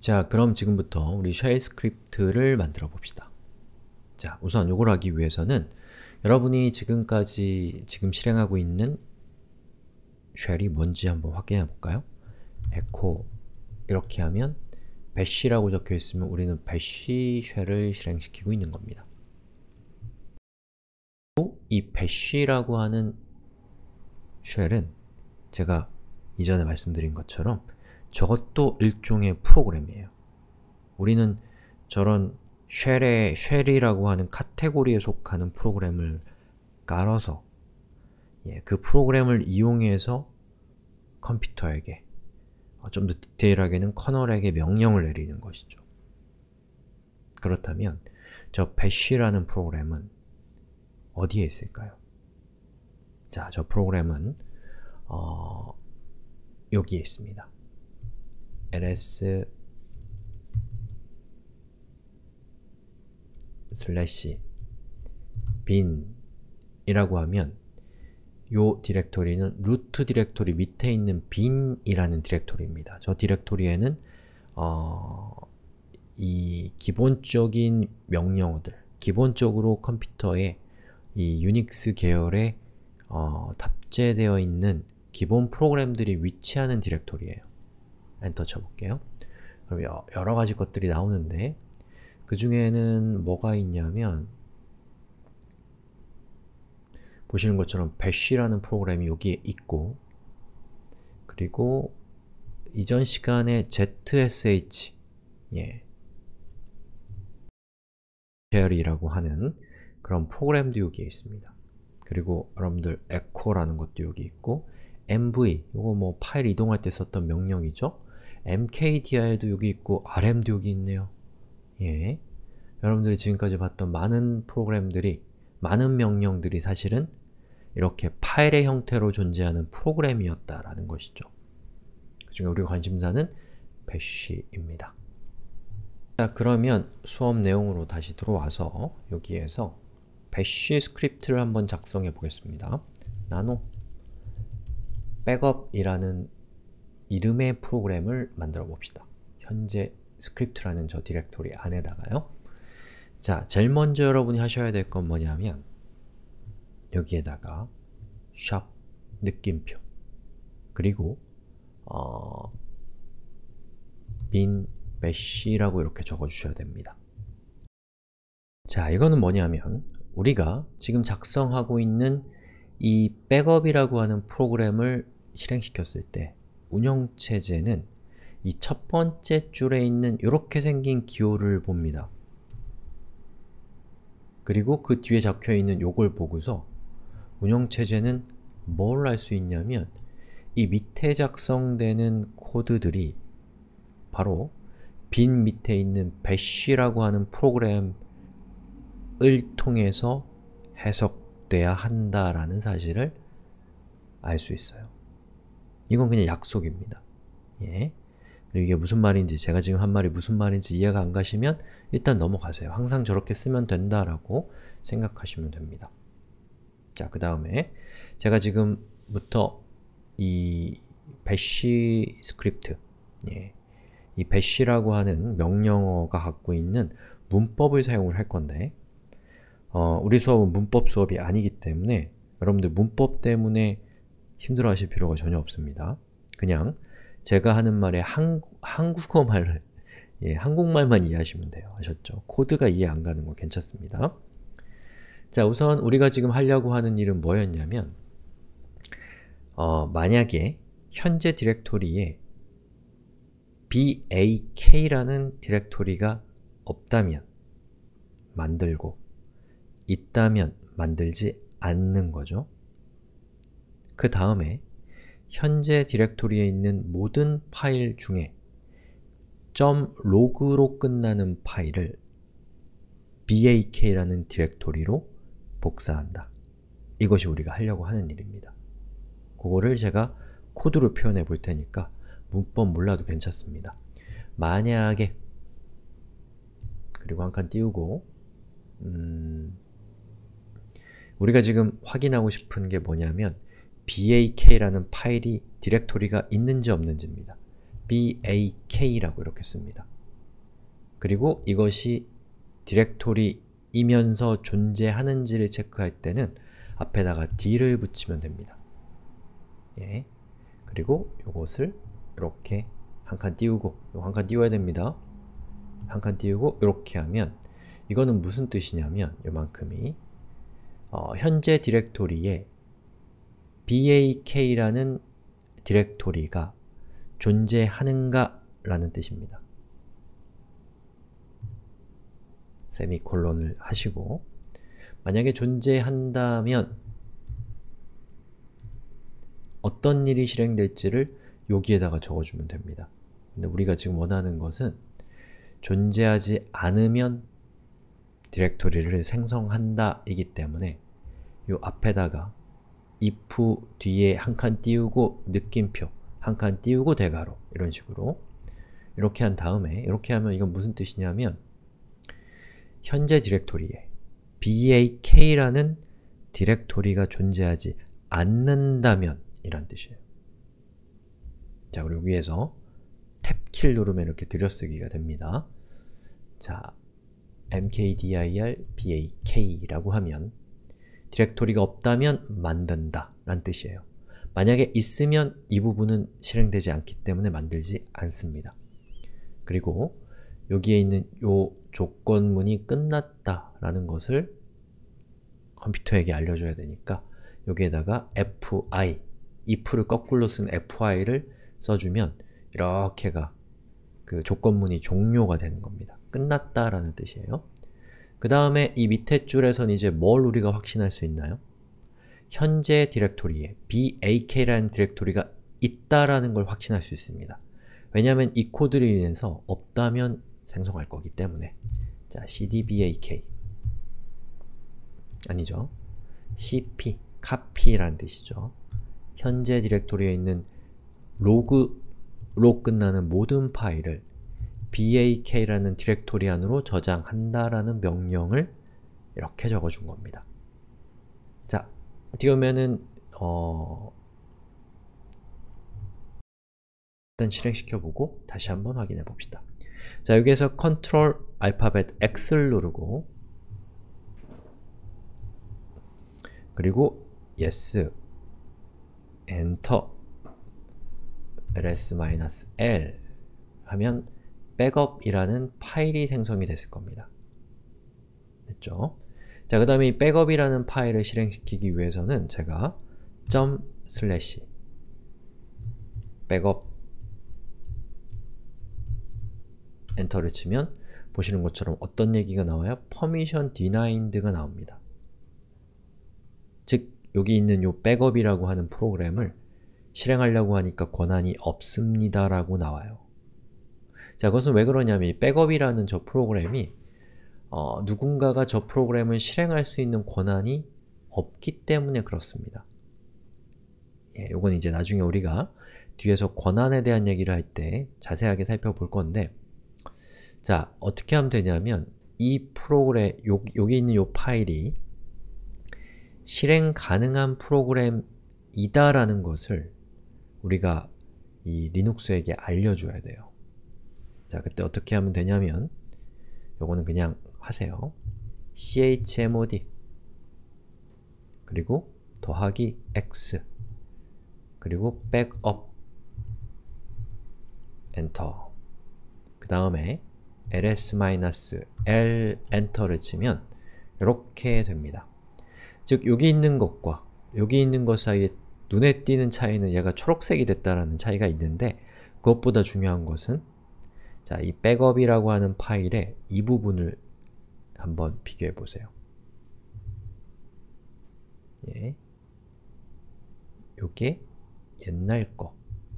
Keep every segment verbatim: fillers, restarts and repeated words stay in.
자, 그럼 지금부터 우리 쉘 스크립트를 만들어 봅시다. 자, 우선 이걸 하기 위해서는 여러분이 지금까지 지금 실행하고 있는 쉘이 뭔지 한번 확인해 볼까요? echo 이렇게 하면 bash라고 적혀 있으면 우리는 bash 쉘을 실행시키고 있는 겁니다. 이 bash라고 하는 쉘은 제가 이전에 말씀드린 것처럼 저것도 일종의 프로그램이에요. 우리는 저런 쉘의, 쉘이라고 하는 카테고리에 속하는 프로그램을 깔아서 예, 그 프로그램을 이용해서 컴퓨터에게 어, 좀 더 디테일하게는 커널에게 명령을 내리는 것이죠. 그렇다면 저 bash라는 프로그램은 어디에 있을까요? 자, 저 프로그램은 어, 여기에 있습니다. ls 슬래시 bin 이라고 하면 요 디렉토리는 루트 디렉토리 밑에 있는 bin이라는 디렉토리입니다. 저 디렉토리에는 어, 이 기본적인 명령어들, 기본적으로 컴퓨터에 이 유닉스 계열에 어, 탑재되어 있는 기본 프로그램들이 위치하는 디렉토리예요. 엔터 쳐볼게요. 그럼 여, 여러 가지 것들이 나오는데 그 중에는 뭐가 있냐면 보시는 것처럼 bash라는 프로그램이 여기에 있고 그리고 이전 시간에 zsh 예, 쉘이라고 하는 그런 프로그램도 여기에 있습니다. 그리고 여러분들 echo라는 것도 여기 있고 mv, 이거 뭐 파일 이동할 때 썼던 명령이죠? mkdir도 여기 있고 rm도 여기 있네요. 예, 여러분들이 지금까지 봤던 많은 프로그램들이, 많은 명령들이 사실은 이렇게 파일의 형태로 존재하는 프로그램이었다라는 것이죠. 그 중에 우리가 관심사는 bash입니다. 자, 그러면 수업 내용으로 다시 들어와서 여기에서 bash 스크립트를 한번 작성해 보겠습니다. nano 백업이라는 이름의 프로그램을 만들어 봅시다. 현재 스크립트라는 저 디렉토리 안에다가요. 자, 제일 먼저 여러분이 하셔야 될 건 뭐냐면 여기에다가 샵 느낌표 그리고 어, bin bash라고 이렇게 적어주셔야 됩니다. 자, 이거는 뭐냐면 우리가 지금 작성하고 있는 이 백업이라고 하는 프로그램을 실행시켰을 때 운영체제는 이 첫 번째 줄에 있는 이렇게 생긴 기호를 봅니다. 그리고 그 뒤에 적혀있는 요걸 보고서 운영체제는 뭘 할 수 있냐면 이 밑에 작성되는 코드들이 바로 bin 밑에 있는 bash라고 하는 프로그램을 통해서 해석돼야 한다라는 사실을 알 수 있어요. 이건 그냥 약속입니다. 예. 그리고 이게 무슨 말인지, 제가 지금 한 말이 무슨 말인지 이해가 안 가시면 일단 넘어가세요. 항상 저렇게 쓰면 된다라고 생각하시면 됩니다. 자, 그 다음에 제가 지금부터 이 bash 스크립트, 예, 이 bash라고 하는 명령어가 갖고 있는 문법을 사용을 할 건데 어, 우리 수업은 문법 수업이 아니기 때문에 여러분들 문법 때문에 힘들어 하실 필요가 전혀 없습니다. 그냥 제가 하는 말에 한국, 한국어말을 예, 한국말만 이해하시면 돼요. 아셨죠? 코드가 이해 안 가는 거 괜찮습니다. 자, 우선 우리가 지금 하려고 하는 일은 뭐였냐면 어, 만약에 현재 디렉토리에 bak라는 디렉토리가 없다면 만들고 있다면 만들지 않는 거죠. 그 다음에 현재 디렉토리에 있는 모든 파일 중에 .log로 끝나는 파일을 bak라는 디렉토리로 복사한다. 이것이 우리가 하려고 하는 일입니다. 그거를 제가 코드로 표현해 볼 테니까 문법 몰라도 괜찮습니다. 만약에 그리고 한 칸 띄우고 음, 우리가 지금 확인하고 싶은 게 뭐냐면 bak라는 파일이 디렉토리가 있는지 없는지입니다. bak라고 이렇게 씁니다. 그리고 이것이 디렉토리이면서 존재하는지를 체크할 때는 앞에다가 d를 붙이면 됩니다. 예. 그리고 이것을 이렇게 한 칸 띄우고 한 칸 띄워야 됩니다. 한 칸 띄우고 이렇게 하면 이거는 무슨 뜻이냐면 요만큼이 어, 현재 디렉토리에 bak라는 디렉토리가 존재하는가 라는 뜻입니다. 세미콜론을 하시고 만약에 존재한다면 어떤 일이 실행될지를 여기에다가 적어주면 됩니다. 근데 우리가 지금 원하는 것은 존재하지 않으면 디렉토리를 생성한다 이기 때문에 이 앞에다가 if 뒤에 한 칸 띄우고 느낌표, 한 칸 띄우고 대괄호 이런 식으로 이렇게 한 다음에 이렇게 하면 이건 무슨 뜻이냐면 현재 디렉토리에 bak라는 디렉토리가 존재하지 않는다면 이란 뜻이에요. 자, 그리고 위에서 탭키를 누르면 이렇게 들여쓰기가 됩니다. 자, mkdir bak라고 하면 디렉토리가 없다면 만든다 란 뜻이에요. 만약에 있으면 이 부분은 실행되지 않기 때문에 만들지 않습니다. 그리고 여기에 있는 요 조건문이 끝났다 라는 것을 컴퓨터에게 알려줘야 되니까 여기에다가 fi, if를 거꾸로 쓴 fi를 써주면 이렇게가 그 조건문이 종료가 되는 겁니다. 끝났다 라는 뜻이에요. 그 다음에 이 밑에 줄에선 이제 뭘 우리가 확신할 수 있나요? 현재 디렉토리에 bak라는 디렉토리가 있다라는 걸 확신할 수 있습니다. 왜냐하면 이 코드로 인해서 없다면 생성할 거기 때문에. 자, cdbak 아니죠. cp, copy라는 뜻이죠. 현재 디렉토리에 있는 로그로 끝나는 모든 파일을 bak라는 디렉토리 안으로 저장한다라는 명령을 이렇게 적어준 겁니다. 자, 어떻게 보면은 어... 일단 실행시켜보고 다시 한번 확인해 봅시다. 자, 여기에서 컨트롤 알파벳 X를 누르고 그리고 yes, enter, ls-l 하면 백업이라는 파일이 생성이 됐을 겁니다. 됐죠? 자, 그 다음에 이 백업이라는 파일을 실행시키기 위해서는 제가 점 슬래시 백업 엔터를 치면 보시는 것처럼 어떤 얘기가 나와요? permission denied가 나옵니다. 즉, 여기 있는 요 백업이라고 하는 프로그램을 실행하려고 하니까 권한이 없습니다 라고 나와요. 자, 그것은 왜 그러냐면 이 백업이라는 저 프로그램이 어, 누군가가 저 프로그램을 실행할 수 있는 권한이 없기 때문에 그렇습니다. 예, 요건 이제 나중에 우리가 뒤에서 권한에 대한 얘기를 할 때 자세하게 살펴볼 건데 자, 어떻게 하면 되냐면 이 프로그램, 요, 여기 있는 요 파일이 실행 가능한 프로그램이다 라는 것을 우리가 이 리눅스에게 알려줘야 돼요. 자, 그때 어떻게 하면 되냐면 요거는 그냥 하세요. chmod 그리고 더하기 x 그리고 백업 엔터 그 다음에 ls-l 엔터를 치면 이렇게 됩니다. 즉, 여기 있는 것과 여기 있는 것 사이에 눈에 띄는 차이는 얘가 초록색이 됐다라는 차이가 있는데 그것보다 중요한 것은 자, 이 백업이라고 하는 파일의 이 부분을 한번 비교해 보세요. 예. 요게 옛날 거,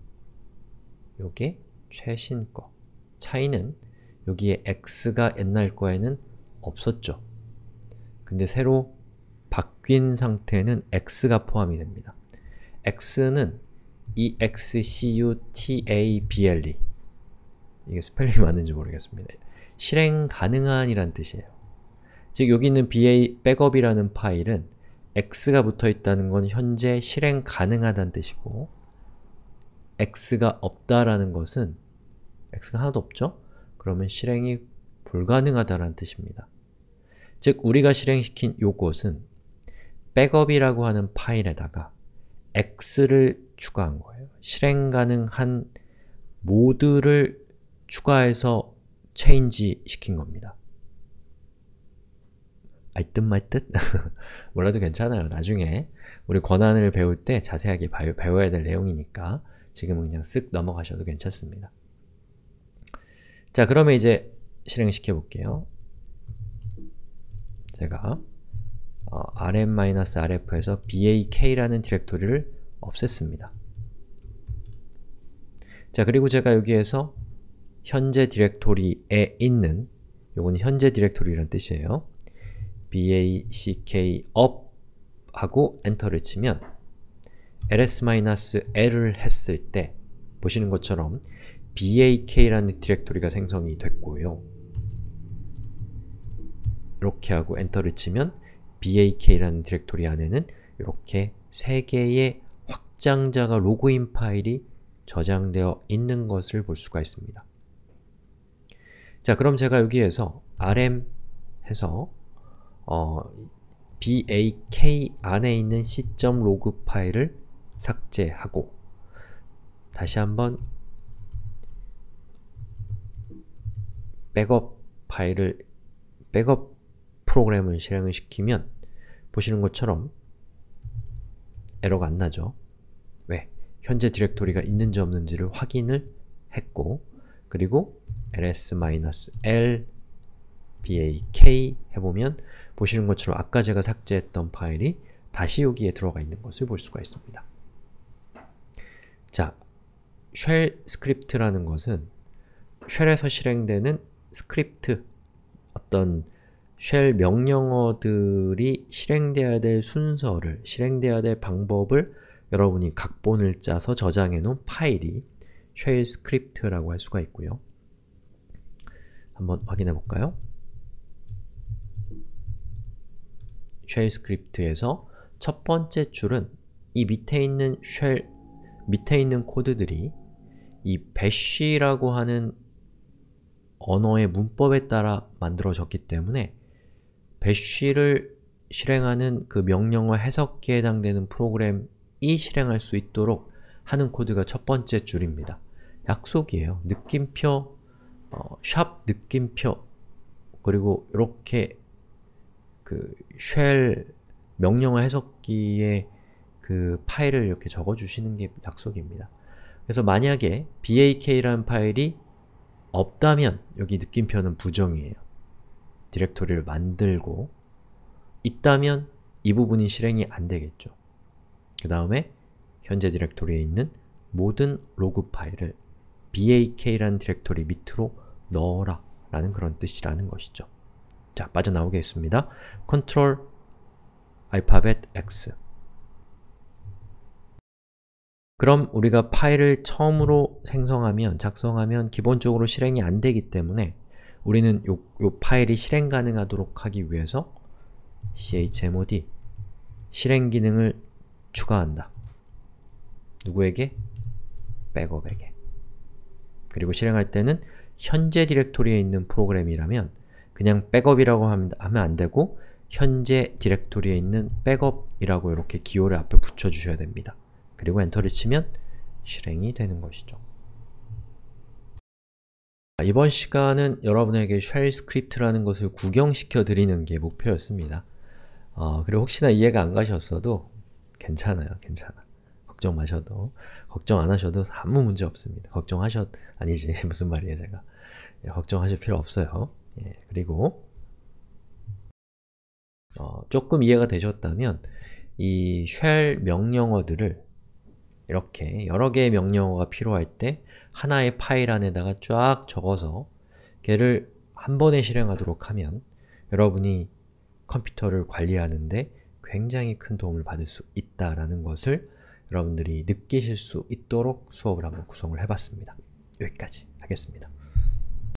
요게 최신 거. 차이는 여기에 x가 옛날 거에는 없었죠. 근데 새로 바뀐 상태는 x가 포함이 됩니다. x는 executable 이게 스펠링이 맞는지 모르겠습니다. 실행 가능한 이란 뜻이에요. 즉, 여기 있는 ba, 백업이라는 파일은 x가 붙어있다는 건 현재 실행 가능하다는 뜻이고 x가 없다라는 것은 x가 하나도 없죠? 그러면 실행이 불가능하다는 뜻입니다. 즉, 우리가 실행시킨 요것은 백업이라고 하는 파일에다가 x를 추가한 거예요. 실행 가능한 모드를 추가해서 체인지 시킨 겁니다. 알듯 말듯? 몰라도 괜찮아요. 나중에 우리 권한을 배울 때 자세하게 배워야 될 내용이니까 지금은 그냥 쓱 넘어가셔도 괜찮습니다. 자, 그러면 이제 실행시켜 볼게요. 제가 어, rm-rf에서 bak라는 디렉토리를 없앴습니다. 자, 그리고 제가 여기에서 현재 디렉토리에 있는, 요거는 현재 디렉토리라는 뜻이에요. back up 하고 엔터를 치면 ls-l을 했을 때 보시는 것처럼 bak라는 디렉토리가 생성이 됐고요. 이렇게 하고 엔터를 치면 bak라는 디렉토리 안에는 이렇게 세 개의 확장자가 로그인 파일이 저장되어 있는 것을 볼 수가 있습니다. 자, 그럼 제가 여기에서 rm 해서 어, bak 안에 있는 c.log 파일을 삭제하고 다시 한번 백업 파일을 백업 프로그램을 실행을 시키면 보시는 것처럼 에러가 안 나죠. 왜? 현재 디렉토리가 있는지 없는지를 확인을 했고 그리고 ls-l bak 해보면 보시는 것처럼 아까 제가 삭제했던 파일이 다시 여기에 들어가 있는 것을 볼 수가 있습니다. 자, 쉘 스크립트라는 것은 쉘에서 실행되는 스크립트, 어떤 쉘 명령어들이 실행되어야 될 순서를, 실행되어야 될 방법을 여러분이 각본을 짜서 저장해 놓은 파일이 쉘 스크립트라고 할 수가 있고요. 한번 확인해 볼까요? 쉘 스크립트에서 첫 번째 줄은 이 밑에 있는 쉘, 밑에 있는 코드들이 이 bash라고 하는 언어의 문법에 따라 만들어졌기 때문에 bash를 실행하는 그 명령어 해석기에 해당되는 프로그램이 실행할 수 있도록 하는 코드가 첫 번째 줄입니다. 약속이에요. 느낌표, 어, 샵 느낌표, 그리고 이렇게 그 쉘 명령어 해석기에 그 파일을 이렇게 적어주시는 게 약속입니다. 그래서 만약에 bak라는 파일이 없다면 여기 느낌표는 부정이에요. 디렉토리를 만들고 있다면 이 부분이 실행이 안 되겠죠. 그 다음에 현재 디렉토리에 있는 모든 로그 파일을 bak라는 디렉토리 밑으로 넣어라 라는 그런 뜻이라는 것이죠. 자, 빠져나오겠습니다. 컨트롤 알파벳 X. 그럼 우리가 파일을 처음으로 생성하면, 작성하면 기본적으로 실행이 안 되기 때문에 우리는 요, 요 파일이 실행 가능하도록 하기 위해서 chmod 실행 기능을 추가한다. 누구에게? 백업에게. 그리고 실행할 때는 현재 디렉토리에 있는 프로그램이라면 그냥 백업이라고 하면 안 되고 현재 디렉토리에 있는 백업이라고 이렇게 기호를 앞에 붙여주셔야 됩니다. 그리고 엔터를 치면 실행이 되는 것이죠. 이번 시간은 여러분에게 쉘 스크립트라는 것을 구경시켜 드리는 게 목표였습니다. 어, 그리고 혹시나 이해가 안 가셨어도 괜찮아요. 괜찮아. 걱정 마셔도, 걱정 안 하셔도 아무 문제 없습니다. 걱정하셔, 아니지, 무슨 말이에요 제가. 예, 걱정하실 필요 없어요. 예, 그리고 어, 조금 이해가 되셨다면 이 쉘 명령어들을 이렇게 여러 개의 명령어가 필요할 때 하나의 파일 안에다가 쫙 적어서 걔를 한 번에 실행하도록 하면 여러분이 컴퓨터를 관리하는데 굉장히 큰 도움을 받을 수 있다라는 것을 여러분들이 느끼실 수 있도록 수업을 한번 구성을 해봤습니다. 여기까지 하겠습니다.